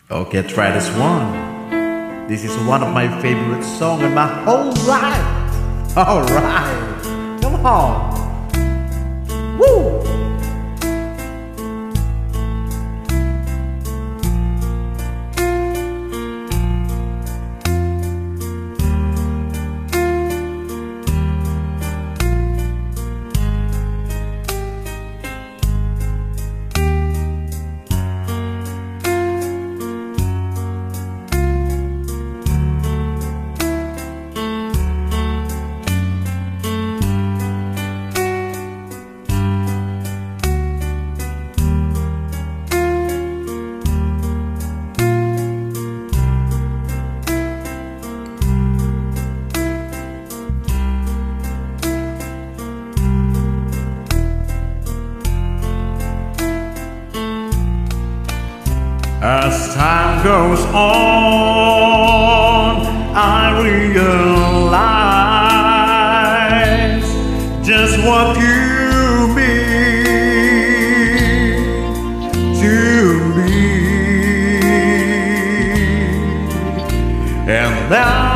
Okay, try this one. This is one of my favorite songs in my whole life. Alright, come on. Woo! As time goes on, I realize just what you mean to me. And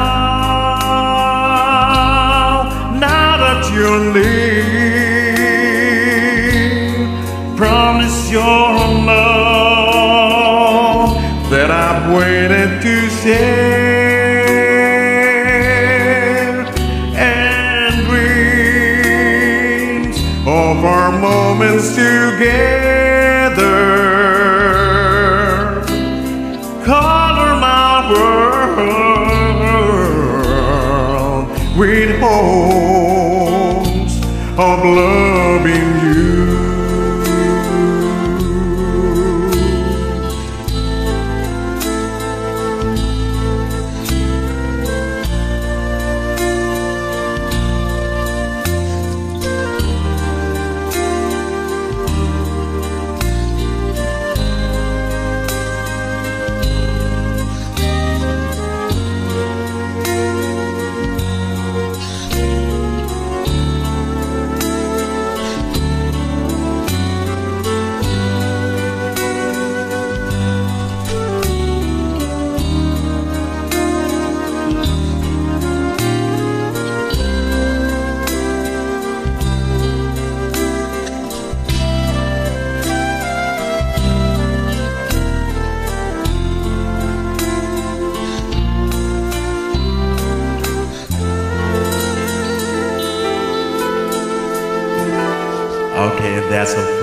now that you're near, promise your love that I've waited to share, and dreams of our moments together color my world with hopes of loving you. Okay, that's a